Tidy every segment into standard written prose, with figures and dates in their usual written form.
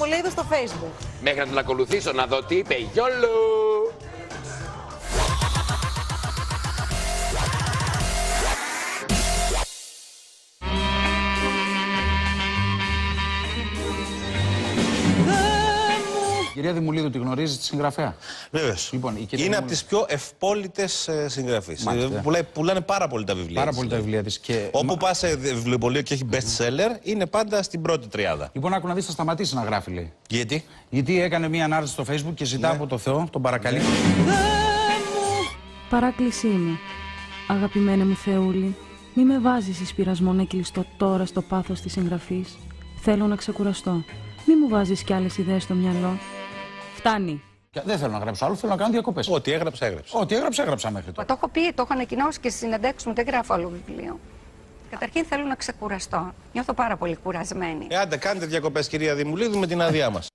Δημουλίδου στο Facebook. Μέχρι να τον ακολουθήσω να δω τι είπε. Γιόλο! Κυρία Δημουλίδου, τη γνωρίζει τη συγγραφέα? Βεβαίως. Λοιπόν, είναι από τις πιο ευπόλυτες συγγραφείς. Πουλάνε πάρα πολύ τα βιβλία. Πάρα πολύ τα βιβλία της. Και... Όπου πας σε βιβλιοπωλείο και έχει best seller, είναι πάντα στην πρώτη τριάδα. Λοιπόν, άκου να δεις, θα σταματήσει να γράφει, λέει. Γιατί? Γιατί έκανε μία ανάρτηση στο Facebook και ζητά από το Θεό, τον παρακαλεί. Παράκλησή μου, αγαπημένε μου Θεούλη, μη με βάζεις εις πειρασμό να κλειστώ τώρα στο πάθος της συγγραφής. Θέλω να ξεκουραστώ. Μη μου βάζεις κι άλλες ιδέες στο μυαλό. Φτάνει. Δεν θέλω να γράψω άλλο, θέλω να κάνω διακοπές. Ό,τι έγραψα, έγραψα. Ό,τι έγραψα, έγραψα μέχρι τώρα. Το έχω πει, το έχω ανακοινώσει και στις συνεντεύξεις μου, δεν γράφω άλλο βιβλίο. Καταρχήν θέλω να ξεκουραστώ. Νιώθω πάρα πολύ κουρασμένη. Άντε, κάντε διακοπές, κυρία Δημουλίδου, με την άδειά μας.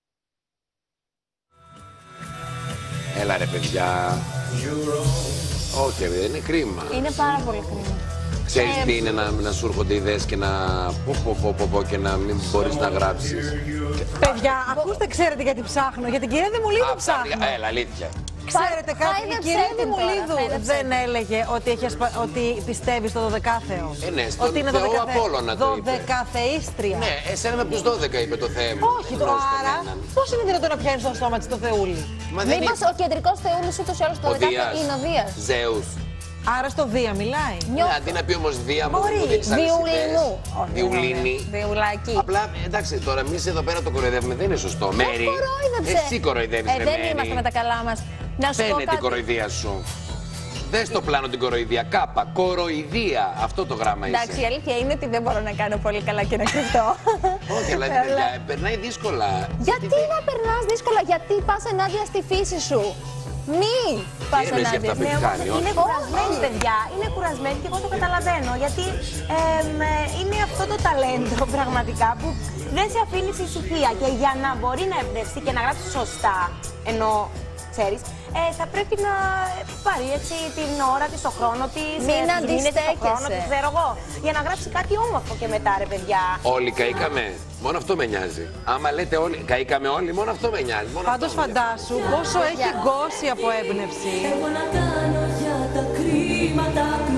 Έλα ρε παιδιά. Όχι, δεν είναι κρίμα. Είναι πάρα πολύ κρίμα. Ξέρεις τι είναι να σου έρχονται ιδέες και να πω και να μην μπορείς να γράψεις. Παιδιά, ακούστε, ξέρετε γιατί ψάχνω. Για την κυρία Δημουλίδου ψάχνω. Έλα, αλήθεια. Ξέρετε κάτι, η κυρία Δημουλίδου δεν έλεγε ότι πιστεύει στο 12θεο. Ναι, στον Θεό Απόλλωνα το είπε. 12θείστρια. Ναι, εσένα με τους 12 είπε το Θεό μου. Όχι, άρα πώς είναι δυνατόν να πιάνει στο στόμα της το Θεούλη? Μήπως ο κεντρικός Θεούλης ούτως ή άλλως το 12 είναι ο Δίας. Ζέους. Άρα στο Δία μιλάει. Ναι, αντί να πει όμως Δία μου δίνεις άλλες Διουλινού. Διουλίνη. Διουλάκι. Απλά εντάξει, τώρα εμείς εδώ πέρα το κοροϊδεύουμε, δεν είναι σωστό. Μέρη. Εσύ κοροϊδεύεις, δεν είμαστε με τα καλά μας. Να σου πω Φαίνεται η κάτι. κοροϊδία σου. Δες το πλάνο την κοροϊδία. Κάπα. Κοροϊδία. Αυτό το γράμμα είσαι. Εντάξει, η αλήθεια είναι ότι δεν μπορώ να κάνω πολύ καλά και να κρυφτώ. Όχι, αλλά παιδιά, περνάει δύσκολα. Γιατί να περνάς δύσκολα, γιατί πας ενάντια στη φύση σου. Μη πας ενάντια. Είναι κουρασμένη, παιδιά. Είναι κουρασμένη και εγώ το καταλαβαίνω. Γιατί είναι αυτό το ταλέντο πραγματικά που δεν σε αφήνει σε ησυχία. Και για να μπορεί να εμπνευστεί και να γράψει σωστά, ενώ ξέρεις, θα πρέπει να πάρει έτσι την ώρα της, το χρόνο της, μην αντιστέκεσαι. Ξέρω εγώ, για να γράψει κάτι όμορφο και μετά, ρε παιδιά. Όλοι καήκαμε. Μόνο αυτό με νοιάζει. Άμα λέτε όλοι, καήκαμε όλοι, μόνο αυτό με νοιάζει. Πάντως φαντάσου πόσο έχει γκώσει από έμπνευση. Εγώ να κάνω για τα κρίματα.